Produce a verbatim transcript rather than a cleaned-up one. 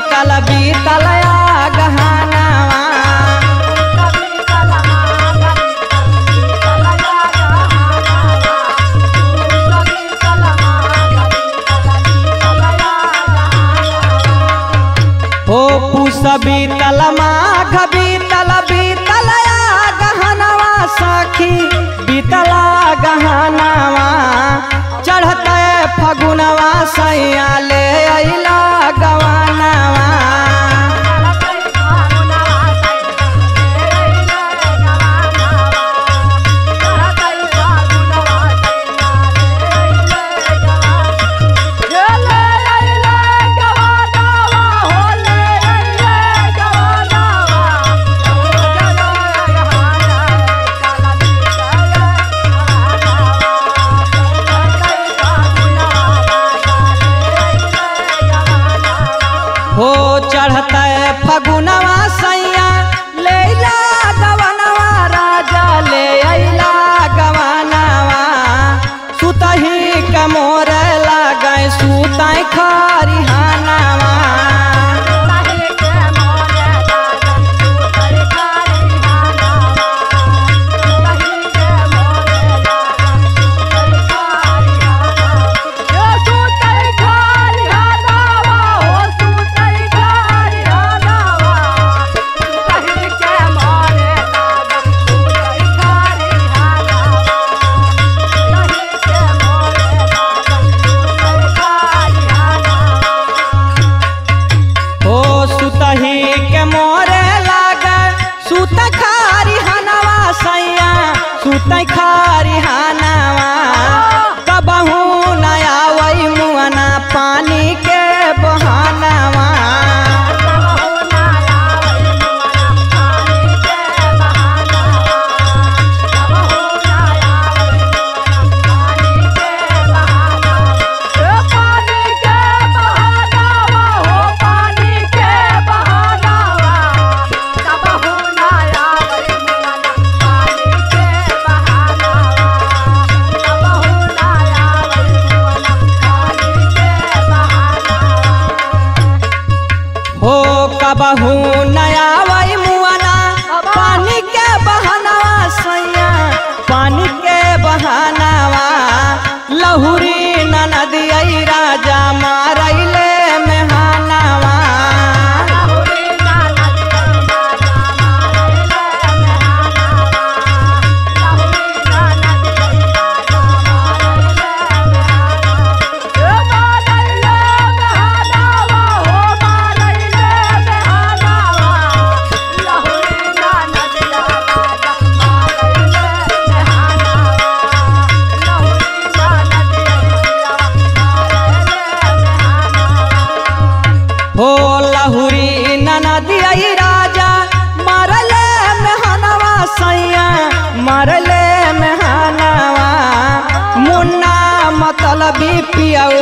बीतल बीतल गहनावा हो पूस बीतल माघ बीतल बीतल गहनावा सखी बीतल गहनावा चढ़ते फगुनवा सैया ले अइला गवानावा हो चढ़ते फगुनवा सैया ले ला गवनवा राजा ले अइला गवनवा सुतही के मोर लागे सुतई खरिहानवा सुतही के मोरे लागे सुत खरिहानवा सैया सुत खरिहानवा कबहू न आवै मुअना पानी के बहानवा हो कबहू नया वही मुआना पानी के बहानवा सैया पानी के बहानवा लहुरी ननदिया राजा मारैले मेहनवा हो लहुरी ननदिया राजा मरले मेहनवा सैया मरले मेहनवा मुन्ना मतलबी पिया